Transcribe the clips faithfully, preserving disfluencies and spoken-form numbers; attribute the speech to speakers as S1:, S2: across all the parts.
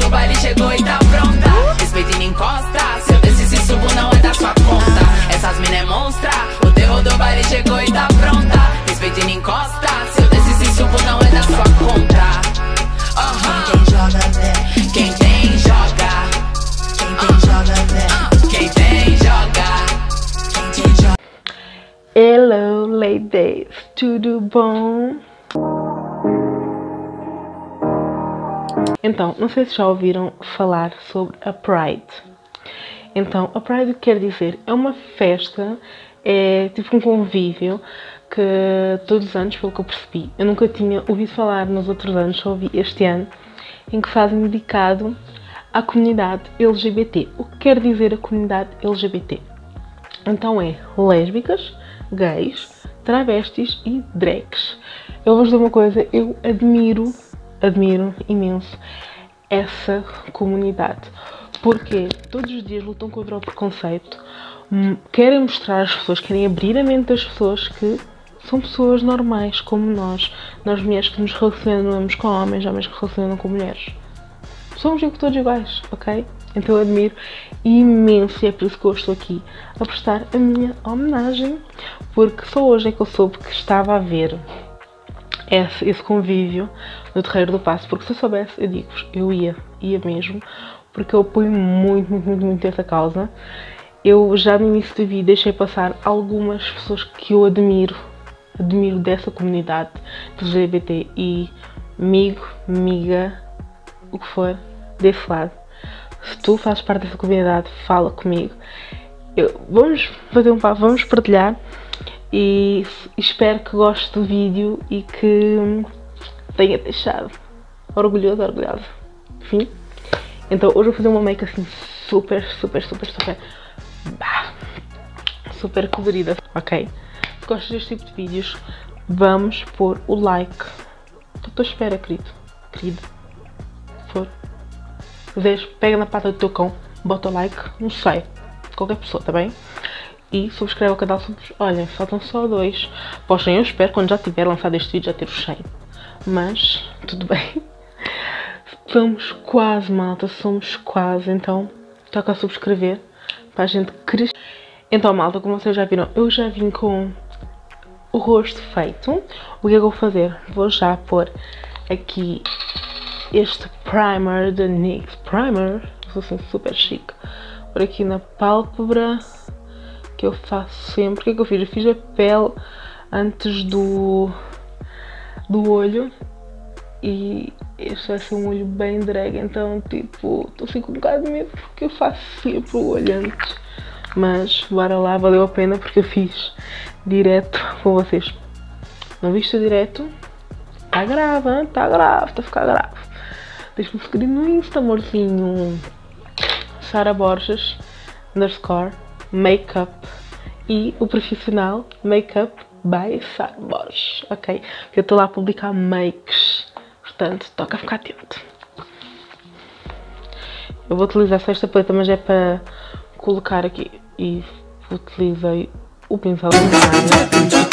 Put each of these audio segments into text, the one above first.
S1: do baile chegou e tá pronta. Respeita e não encosta, se eu descer e subo não é da sua conta. Essas mina é monstra, o terror do baile chegou e tá pronta. Respeita e não encosta, se eu descer e subo não é da sua conta. Uhum. Quem joga, né? Quem tem, joga. Quem tem, joga, né? Quem tem, joga. Quem tem, joga.
S2: Hello, ladies, tudo bom? Então, não sei se já ouviram falar sobre a Pride. Então, a Pride quer dizer, é uma festa, é tipo um convívio que todos os anos, pelo que eu percebi, eu nunca tinha ouvido falar nos outros anos, só ouvi este ano, em que fazem dedicado à comunidade L G B T. O que quer dizer a comunidade L G B T? Então é lésbicas, gays, travestis e drags. Eu vou dizer uma coisa, eu admiro, admiro imenso essa comunidade, porque todos os dias lutam contra o preconceito, querem mostrar às pessoas, querem abrir a mente das pessoas que são pessoas normais como nós, nós mulheres que nos relacionamos com homens, homens que se relacionam com mulheres. Somos todos iguais, ok? Então eu admiro imenso e é por isso que eu estou aqui a prestar a minha homenagem, porque só hoje é que eu soube que estava a ver esse, esse convívio no Terreiro do Paço, porque se eu soubesse, eu digo-vos, eu ia, ia mesmo, porque eu apoio muito, muito, muito, muito essa causa. Eu já no início do vídeo deixei passar algumas pessoas que eu admiro, admiro dessa comunidade L G B T e amigo, amiga, o que for, desse lado. Se tu fazes parte dessa comunidade, fala comigo. Eu, vamos fazer um papo, vamos partilhar e espero que gostes do vídeo e que tenha deixado orgulhoso, orgulhosa. Enfim, então hoje vou fazer uma make assim super, super, super, super, bah, super colorida, ok? Se gostas deste tipo de vídeos, vamos pôr o like. Estou à espera, querido, querido, for. Quiseres, pega na pata do teu cão, bota o like, não sei, qualquer pessoa, tá bem? E subscreve o canal, olhem, faltam só dois. Postem, eu espero quando já tiver lançado este vídeo já ter os cem. Mas, tudo bem. Somos quase, malta, somos quase, então toca a subscrever para a gente crescer. Então, malta, como vocês já viram, eu já vim com o rosto feito. O que é que eu vou fazer? Vou já pôr aqui este primer da N Y X Primer, sou assim super chique, por aqui na pálpebra, que eu faço sempre. O que é que eu fiz? Eu fiz a pele antes do, do olho e este vai ser um olho bem drag, então tipo, estou assim com um bocado de medo porque eu faço sempre o olho antes, mas bora lá, valeu a pena porque eu fiz direto com vocês. Não viste o direto? Tá grave, hein? Tá grave, tá a ficar grave. Deixa-me seguir no Insta, amorzinho. Sara Borges, underscore, makeup. E o profissional, makeup by Sara Borges, ok? Eu estou lá a publicar makes, portanto, toca a ficar atento. Eu vou utilizar só esta paleta, mas é para colocar aqui. E utilizei o pincel de nada.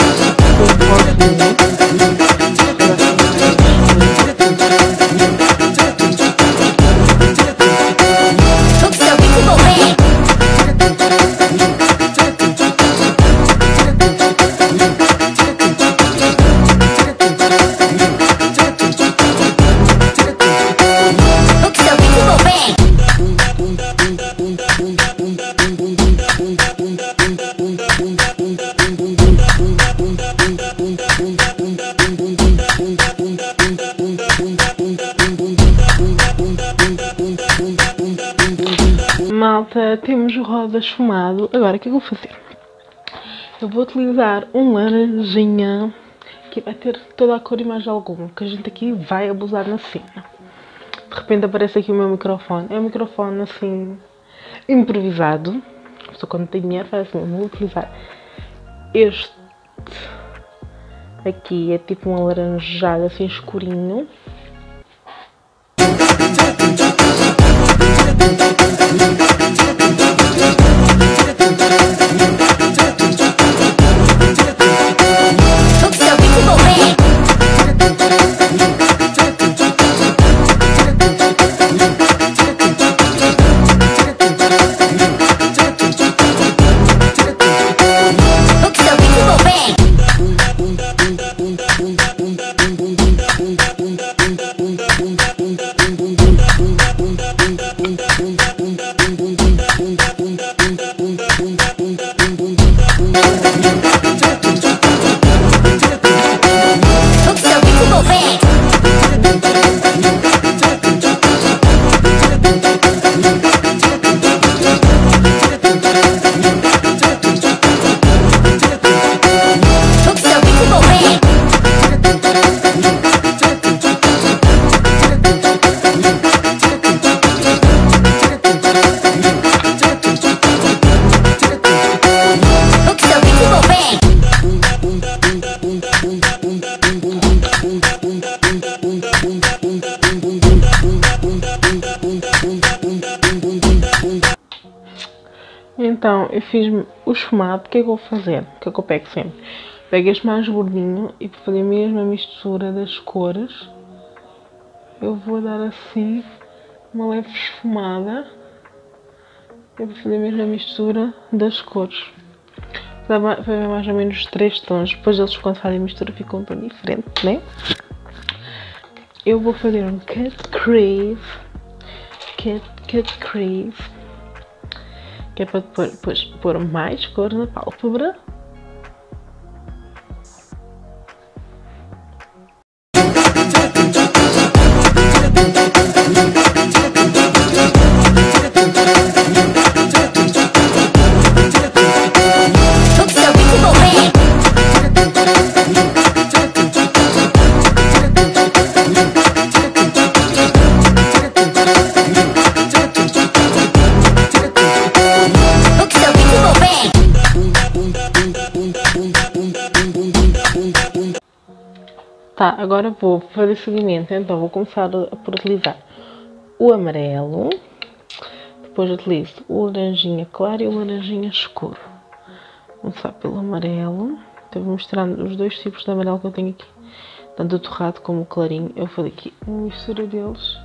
S2: Malta, temos o rosa esfumado. Agora, o que é que eu vou fazer? Eu vou utilizar um laranjinha que vai ter toda a cor e mais alguma, que a gente aqui vai abusar na cena. De repente aparece aqui o meu microfone. É um microfone assim, improvisado. Só quando tem dinheiro faz assim, vou utilizar este aqui, é tipo um alaranjado assim escurinho. Então, eu fiz o esfumado. O que é que eu vou fazer? O que é que eu pego sempre? Pego este mais gordinho e para fazer a mesma mistura das cores, eu vou dar assim uma leve esfumada. Eu vou fazer a mesma mistura das cores. Dá mais ou menos três tons. Depois eles, quando fazem a mistura, ficam um tom diferente, né? Eu vou fazer um cut crease. Cut, cut crease. Que é para depois pôr mais cor na pálpebra. Tá, agora vou fazer seguimento, então vou começar por utilizar o amarelo, depois utilizo o laranjinha claro e o laranjinha escuro. Vou começar pelo amarelo, então vou mostrando os dois tipos de amarelo que eu tenho aqui, tanto o torrado como o clarinho. Eu vou fazer aqui uma mistura deles.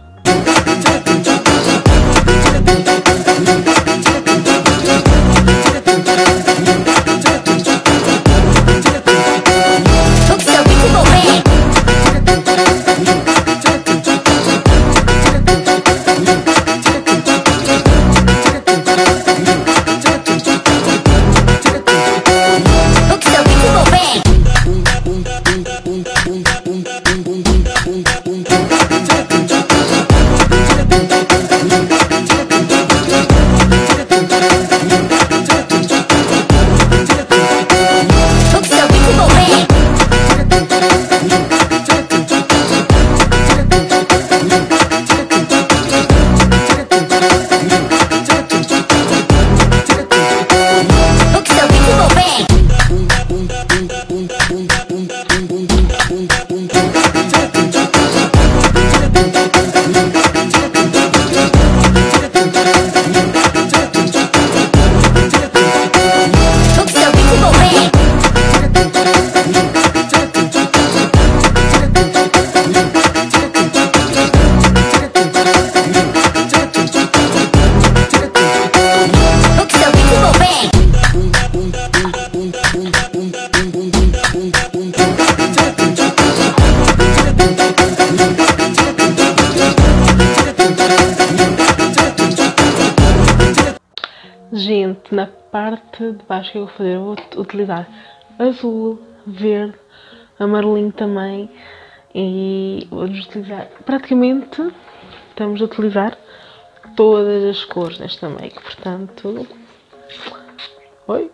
S2: Gente, na parte de baixo que eu vou fazer, eu vou utilizar azul, verde, amarelinho também, e vou utilizar, praticamente estamos a utilizar todas as cores desta make, portanto, oi,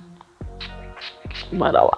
S2: bora lá.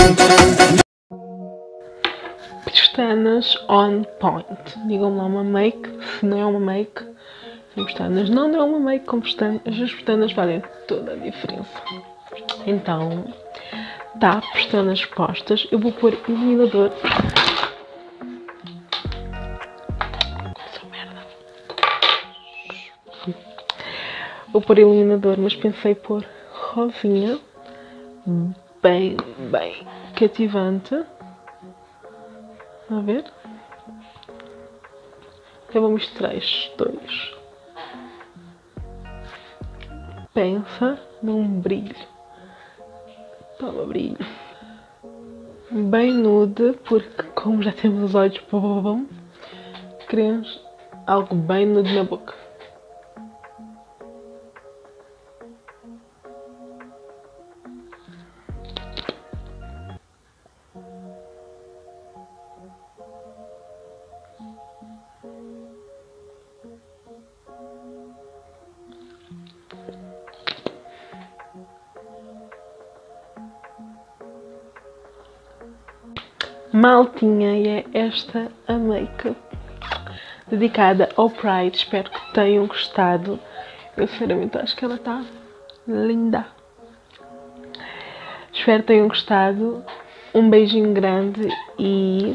S2: Pestanas on point. Digam-me lá uma make, se não é uma make, sem pestanas. Não, não é uma make com pestanas. As pestanas fazem toda a diferença. Então, tá, pestanas postas. Eu vou pôr iluminador. Merda. Vou pôr iluminador, mas pensei pôr rosinha. Bem, bem cativante. A ver? Eu vou misturar estes dois. Pensa num brilho. Toma brilho. Bem nude, porque como já temos os olhos, queremos algo bem nude na boca. Maltinha, e é esta a make dedicada ao Pride. Espero que tenham gostado. Eu sinceramente acho que ela está linda. Espero que tenham gostado. Um beijinho grande e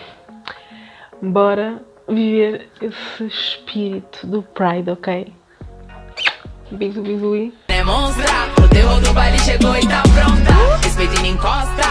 S2: bora viver esse espírito do Pride, ok? Beijo, beijo e...
S1: Demonstra, o terror do baile chegou e tá pronta. Respeito e nem encosta.